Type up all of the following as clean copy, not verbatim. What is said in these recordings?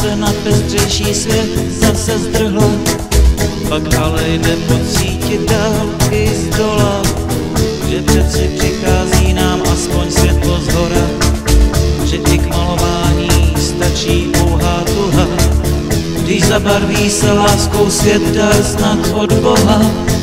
se na pestřejší svět zase zdrhla. Pak ale jde pocítit dál i zdola, že přeci přichází nám aspoň světlo zhora, že i k malování stačí pouhá tuha, když zabarví se láskou svět dar snad od Boha.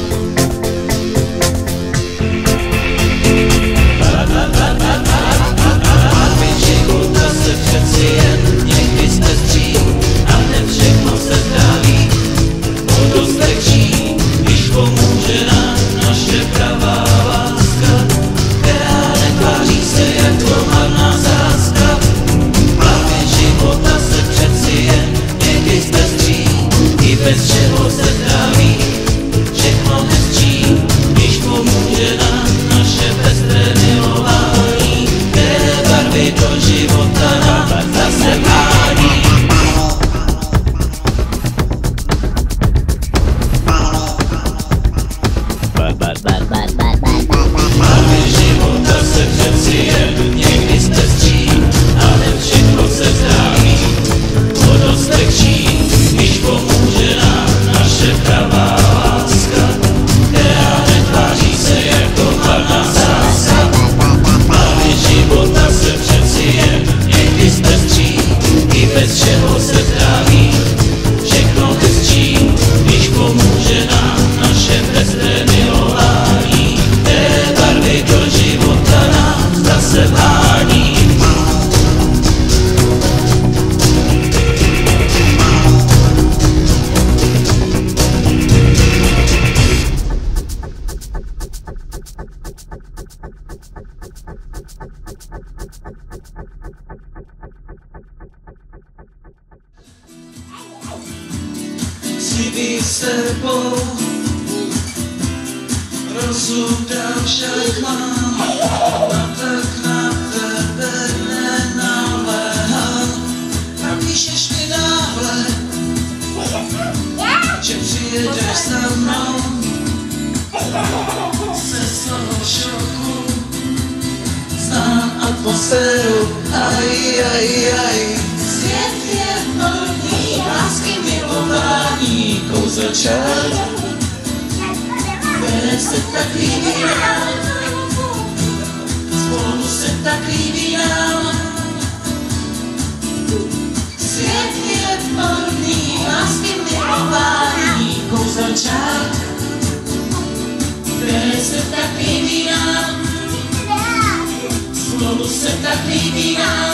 Bez čeho se tráví všechno hezčí, když pomůže nám naše pestré milování, které barvy do života nám zase vádí. Barvy života se přeci jen někdy zpestří, ale všechno se zdraví o dost lehčí, když pomůže nám naše pravá láska, která netváří se jako marná sázka. Barvy života se přeci jen někdy zpestří, i bez čeho se tráví všechno hezčí, když pomůže nám naše pestré milování, které barvy do života nám zase vádí. Chci být s tebou, rozum dám však mám, a tak na tebe nenaléhám. Napíšeš mi náhle, že přijedeš za mnou, ze toho šoku znám atmosféru, svět je plný lásky milování, kouzel čar, které se tak líbí nám, spolu se tak líbí nám. Svět je plný lásky milování, kouzel čar, které se tak líbí nám, spolu se tak líbí nám.